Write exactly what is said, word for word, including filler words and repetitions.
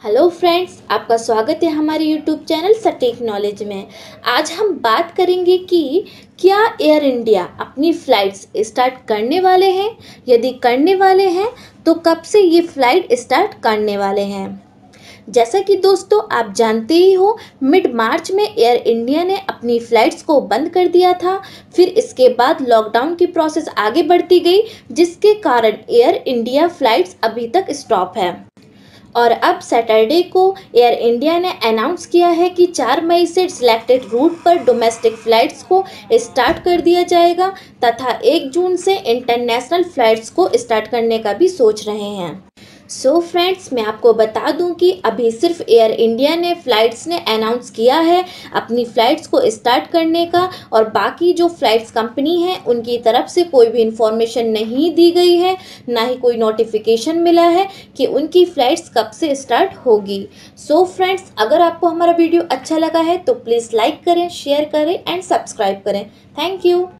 Hello friends, आपका स्वागत है हमारे यूट्यूब चैनल सटीक नॉलेज में। आज हम बात करेंगे कि क्या एयर इंडिया अपनी फ़्लाइट्स स्टार्ट करने वाले हैं। यदि करने वाले हैं तो कब से ये फ़्लाइट स्टार्ट करने वाले हैं। जैसा कि दोस्तों आप जानते ही हो, मिड मार्च में एयर इंडिया ने अपनी फ़्लाइट्स को बंद कर दिया था। फिर इसके बाद लॉकडाउन की प्रोसेस आगे बढ़ती गई, जिसके कारण एयर इंडिया फ़्लाइट्स अभी तक स्टॉप है। और अब सैटरडे को एयर इंडिया ने अनाउंस किया है कि चार मई से सिलेक्टेड रूट पर डोमेस्टिक फ़्लाइट्स को स्टार्ट कर दिया जाएगा तथा एक जून से इंटरनेशनल फ़्लाइट्स को स्टार्ट करने का भी सोच रहे हैं। सो so फ्रेंड्स, मैं आपको बता दूं कि अभी सिर्फ एयर इंडिया ने फ़्लाइट्स ने अनाउंस किया है अपनी फ़्लाइट्स को स्टार्ट करने का, और बाकी जो फ़्लाइट्स कंपनी है उनकी तरफ से कोई भी इंफॉर्मेशन नहीं दी गई है, ना ही कोई नोटिफिकेशन मिला है कि उनकी फ़्लाइट्स कब से स्टार्ट होगी। सो so फ्रेंड्स, अगर आपको हमारा वीडियो अच्छा लगा है तो प्लीज़ लाइक करें, शेयर करें एंड सब्सक्राइब करें। Thank you.